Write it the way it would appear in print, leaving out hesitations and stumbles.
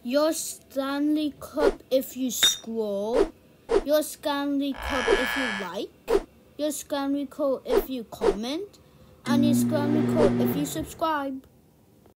Your Stanley Cup if you scroll. Your Stanley Cup if you like. Your Stanley Cup if you comment. And your Stanley Cup if you subscribe.